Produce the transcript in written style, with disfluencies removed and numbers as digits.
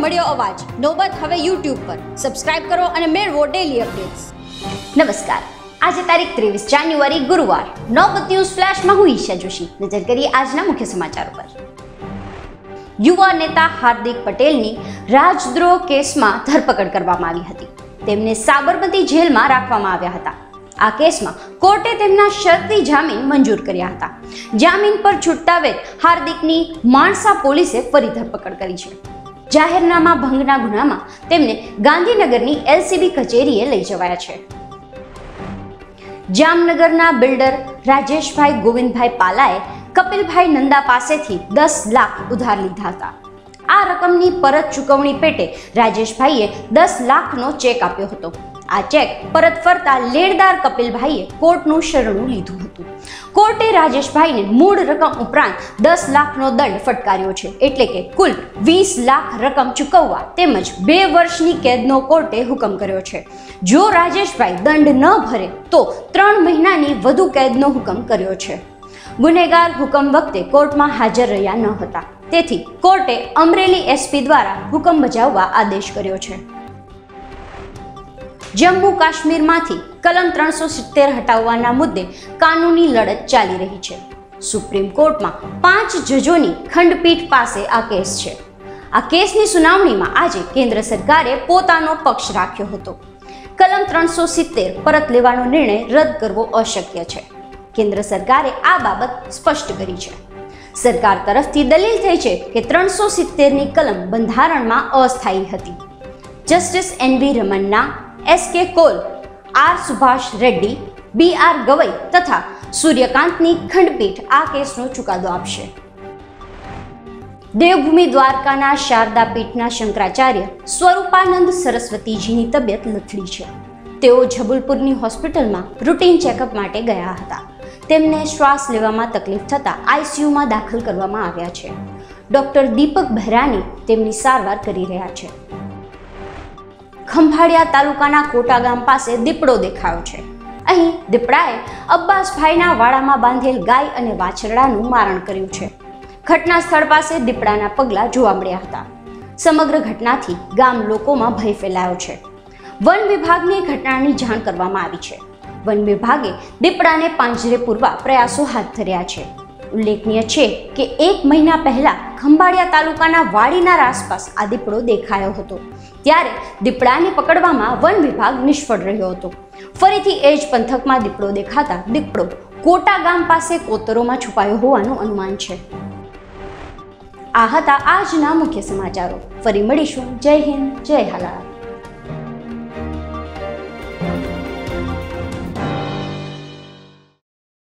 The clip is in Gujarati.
મળ્યો અવાજ. નોબત હવે YouTube પર. સબસ્ક્રાઇબ કરો અને મેળવો ડેલી અપડેટ્સ. નમસ્કાર. આજે તારીખ 23 જાન્યુઆરી ગુરુવાર. નોબત ન્યૂઝ ફ્લેશમાં હું ઈશા જોશી. નજર કરીએ આજના મુખ્ય સમાચારો પર. યુવા નેતા હાર્દિક પટેલની રાજદ્રોહ કેસમાં ધરપકડ કરવામાં આવી હતી. તેમને સાબરમતી જેલમાં રાખવામાં આવ્યા હતા. આ કેસમાં કોર્ટે તેમના શરતી જામીન મંજૂર કર્યા હતા. જામીન પર છૂટતા વેત હાર્દિકની માણસા પોલીસે ફરી ધરપકડ કરી છે. જાહેરનામા ભંગના ગુનામાં તેમને ગાંધીનગરની LCB કચેરીએ લઈ જવાયા છે. જામનગરના બિલ્ડર રાજેશભાઈ ગોવિંદભાઈ પાલાએ કપિલભાઈ નંદા પાસેથી 10 લાખ ઉધાર લીધા હતા. આ રકમની પરત ચૂકવણી પેટે રાજેશભાઈએ 10 લાખનો ચેક આપ્યો હતો. આ ચેક પરત ફરતા લેણદાર કપિલભાઈએ કોર્ટનું શરણું લીધું હતું. કોર્ટે રાજેશભાઈને મૂળ રકમ ઉપરાંત 10 લાખનો દંડ ફટકાર્યો છે. એટલે કે કુલ 20 લાખ રકમ ચૂકવવા તેમજ 2 વર્ષની કેદનો કોર્ટે હુકમ કર્યો છે. જો રાજેશભાઈ દંડ ન ભરે તો 3 મહિનાની વધુ કેદનો હુકમ કર્યો છે. ગુનેગાર હુકમ વખતે કોર્ટમાં હાજર રહ્યા ન હતા. તેથી કોર્ટે અમરેલી SP દ્વારા હુકમ બજાવવા આદેશ કર્યો છે. જમ્મુ કાશ્મીરમાંથી કલમ 370 હટાવવાના મુદ્દે કાનૂની લડત ચાલી રહી છે. સુપ્રીમ કોર્ટમાં 5 જજોની ખંડપીઠ પાસે આ કેસ છે. આ કેસની સુનાવણીમાં આજે કેન્દ્ર સરકારે પોતાનો પક્ષ રાખ્યો હતો. કલમ 370 પરત લેવાનો નિર્ણય રદ કરવો અશક્ય છે. કેન્દ્ર સરકારે આ બાબત સ્પષ્ટ કરી છે. સરકાર તરફથી દલીલ થઈ છે કે 370ની કલમ બંધારણમાં અસ્થાયી હતી. Justice NV Ramanna, SK Kaul, R Subhash Reddy, BR Gavai તથા સૂર્યકાંતની ખંડપીઠ આ કેસનો ચુકાદો આપશે. દેવભૂમિ દ્વારકાના શારદા પીઠના શંકરાચાર્ય સ્વરૂપાનંદ સરસ્વતીજીની તબિયત લથડી છે. તેઓ જબલપુરની હોસ્પિટલમાં રૂટીન ચેકઅપ માટે ગયા હતા. તેમને શ્વાસ લેવામાં તકલીફ થતાં ICUમાં દાખલ કરવામાં આવ્યા છે. ડોક્ટર દીપક બહેરાની તેમની સારવાર કરી રહ્યા છે. ખંભાળિયા તાલુકાના કોટા ગામ પાસે દીપડો દેખાયો છે. અહીં દીપડાએ અબ્બાસભાઈના વાડામાં બાંધેલ ગાય અને વાછરડાનું મારણ કર્યું છે. ઘટના સ્થળ પાસે દીપડાના પગલા જોવા મળ્યા હતા. સમગ્ર ઘટનાથી ગામ લોકોમાં ભય ફેલાયો છે. વન વિભાગને ઘટનાની જાણ કરવામાં આવી છે. વન વિભાગે દીપડાને પાંજરે પૂરવા પ્રયાસો હાથ ધર્યા છે. ઉલ્લેખનીય છે કે 1 મહિના પહેલા ખંભાળિયા તાલુકાના વાડીના આસપાસ આ દીપડો દેખાયો હતો. ત્યારે દીપડાને પકડવામાં વન વિભાગ નિષ્ફળ રહ્યો હતો. ફરીથી એ જ પંથકમાં દીપડો દેખાતા દીપડો કોટા ગામ પાસે કોતરોમાં છુપાયો હોવાનું અનુમાન છે. આ હતા આજના મુખ્ય સમાચારો. ફરી મળીશું. જય હિન્દ, જય હાલાત.